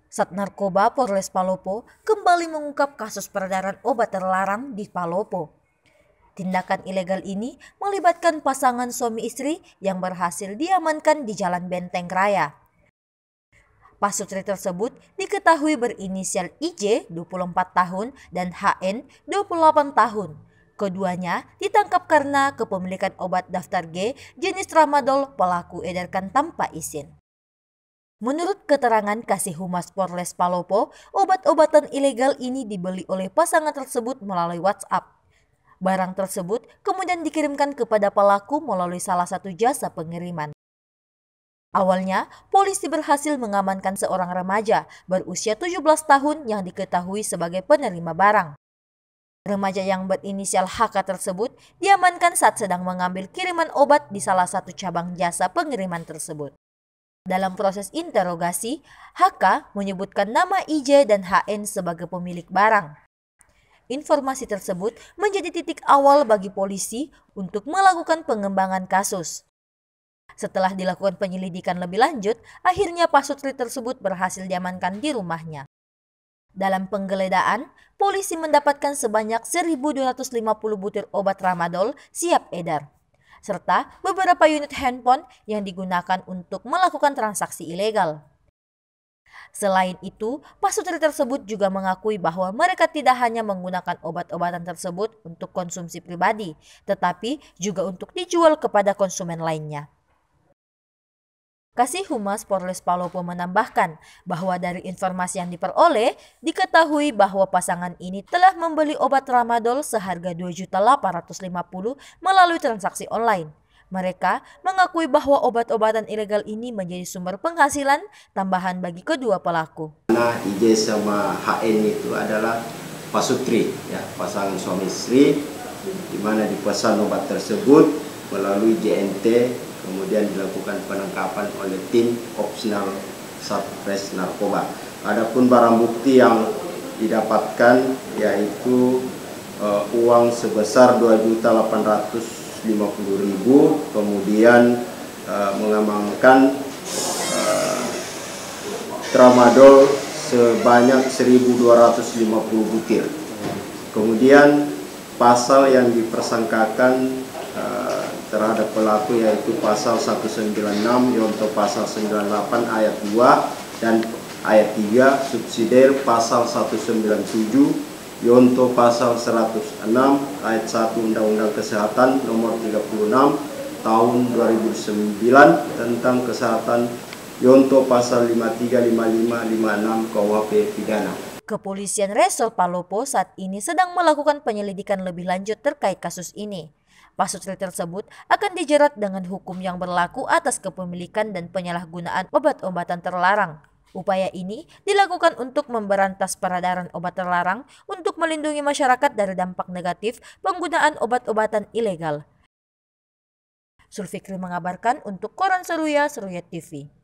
Sat Narkoba Polres Palopo kembali mengungkap kasus peredaran obat terlarang di Palopo. Tindakan ilegal ini melibatkan pasangan suami istri yang berhasil diamankan di Jalan Benteng Raya. Pasutri tersebut diketahui berinisial IJ 24 tahun dan HN 28 tahun. Keduanya ditangkap karena kepemilikan obat daftar G jenis tramadol pelaku edarkan tanpa izin. Menurut keterangan Kasih Humas Polres Palopo, obat-obatan ilegal ini dibeli oleh pasangan tersebut melalui WhatsApp. Barang tersebut kemudian dikirimkan kepada pelaku melalui salah satu jasa pengiriman. Awalnya, polisi berhasil mengamankan seorang remaja berusia 17 tahun yang diketahui sebagai penerima barang. Remaja yang berinisial HK tersebut diamankan saat sedang mengambil kiriman obat di salah satu cabang jasa pengiriman tersebut. Dalam proses interogasi, HK menyebutkan nama IJ dan HN sebagai pemilik barang. Informasi tersebut menjadi titik awal bagi polisi untuk melakukan pengembangan kasus. Setelah dilakukan penyelidikan lebih lanjut, akhirnya pasutri tersebut berhasil diamankan di rumahnya. Dalam penggeledahan, polisi mendapatkan sebanyak 1.250 butir obat tramadol siap edar, serta beberapa unit handphone yang digunakan untuk melakukan transaksi ilegal. Selain itu, pasutri tersebut juga mengakui bahwa mereka tidak hanya menggunakan obat-obatan tersebut untuk konsumsi pribadi, tetapi juga untuk dijual kepada konsumen lainnya. Kasih Humas Polres Palopo menambahkan bahwa dari informasi yang diperoleh, diketahui bahwa pasangan ini telah membeli obat tramadol seharga Rp2.850.000 melalui transaksi online. Mereka mengakui bahwa obat-obatan ilegal ini menjadi sumber penghasilan tambahan bagi kedua pelaku. Nah, IJ sama HN itu adalah pasutri, ya, pasangan suami istri, di mana dipesan obat tersebut melalui JNT, kemudian dilakukan penangkapan oleh tim Opsional Satres Narkoba. Adapun barang bukti yang didapatkan yaitu uang sebesar Rp2.850.000, kemudian mengamankan tramadol sebanyak 1.250 butir. Kemudian pasal yang dipersangkakan terhadap pelaku yaitu pasal 196 yonto pasal 98 ayat 2 dan ayat 3 subsidiar pasal 197 yonto pasal 106 ayat 1 Undang-Undang Kesehatan nomor 36 tahun 2009 tentang kesehatan yonto pasal 53, 55, 56 KUHP pidana. Kepolisian Resor Palopo saat ini sedang melakukan penyelidikan lebih lanjut terkait kasus ini. Pasutri tersebut akan dijerat dengan hukum yang berlaku atas kepemilikan dan penyalahgunaan obat-obatan terlarang. Upaya ini dilakukan untuk memberantas peredaran obat terlarang untuk melindungi masyarakat dari dampak negatif penggunaan obat-obatan ilegal. Zulfikri mengabarkan untuk Koran Seruya, Seruya TV.